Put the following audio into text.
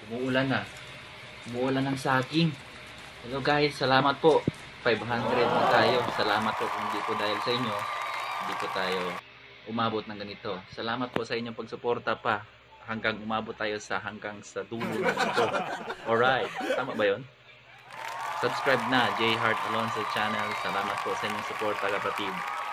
Umuulan na. Umuulan ng saging. Hello guys, salamat po. 500 na tayo. Salamat po kung hindi po dahil sa inyo, hindi po tayo umabot ng ganito. Salamat po sa inyong pagsuporta pa hanggang umabot tayo sa hanggang sa dulo ng ito. Alright, tama ba yun? Subscribe na, J Heart Alonso channel. Salamat po sa inyong suporta kapatid.